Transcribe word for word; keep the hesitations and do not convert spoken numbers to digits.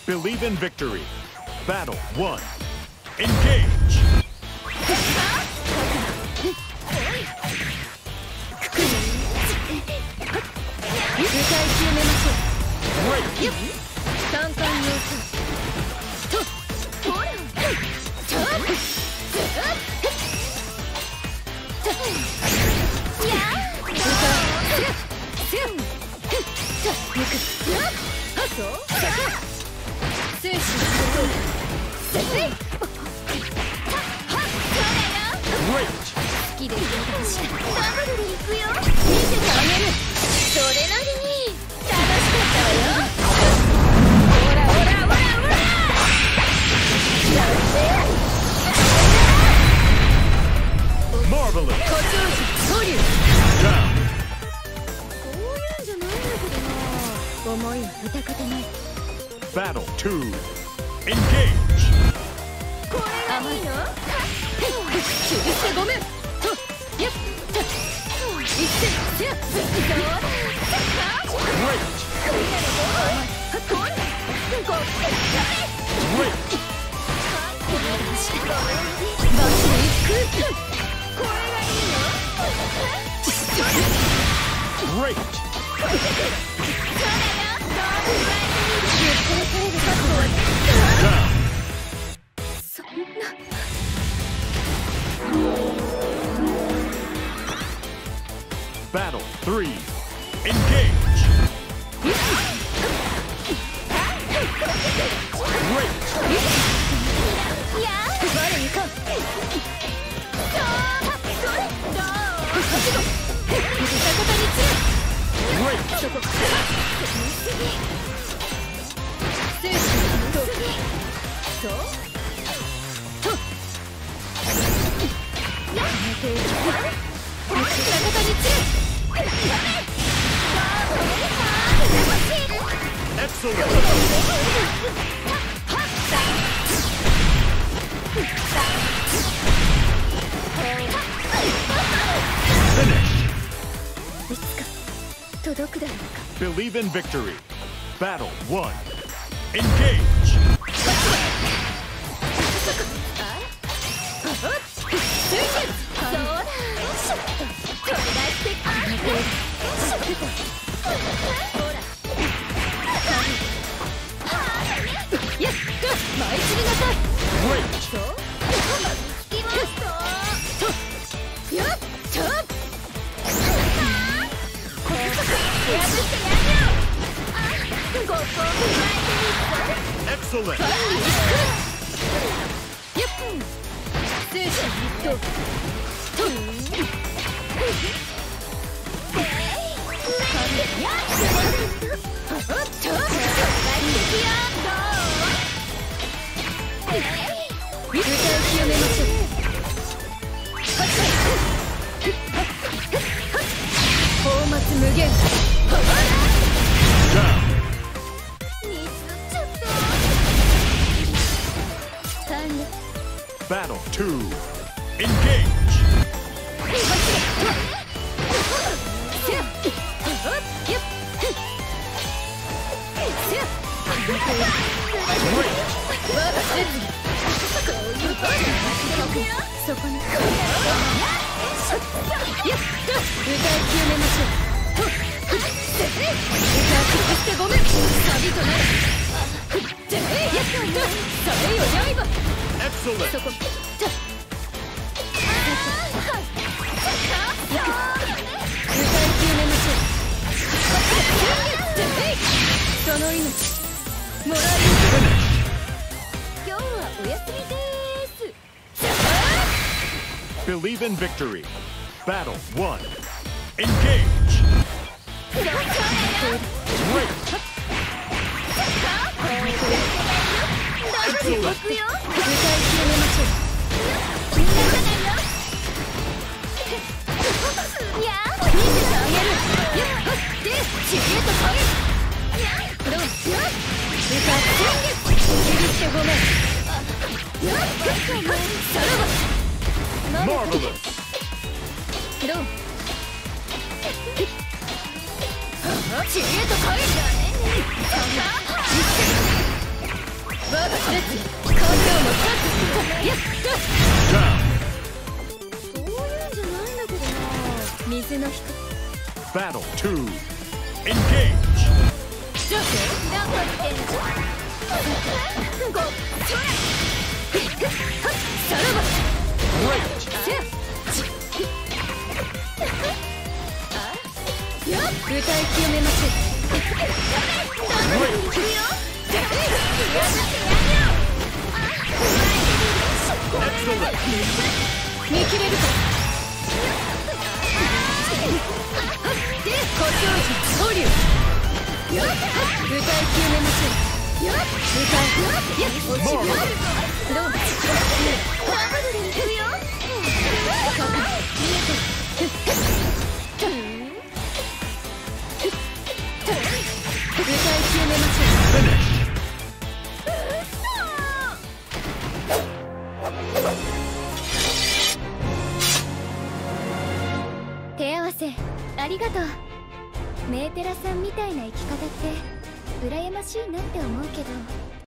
Believe in victory. Battle one. Engage. Great. Marvelous. Down. Battle two. Engage. Great. Down. Battle three. Engage. Great. Excellent. Finish. Believe in victory. Battle one. Engage. Excellent. Down. Battle two. Engage. Excellent. Believe in victory. Battle one. Engage. Great. Excellent. Marvelous. そういうんじゃないんだけどな。水の人。 Battle two. Engage. どこ行ってんの。ご、そら。さらば。 Great. よっ、歌い清めましょう。 Excellent. 見切れるか。で、胡蝶術保留。よっ、歌い清めましょう。よっ、歌い。よっ、落ちる。どうも。ハーブルに行くよ。見えて。歌い清めましょう。 Finish. 手合わせありがとう。メーテラさんみたいな生き方って羨ましいなって思うけど。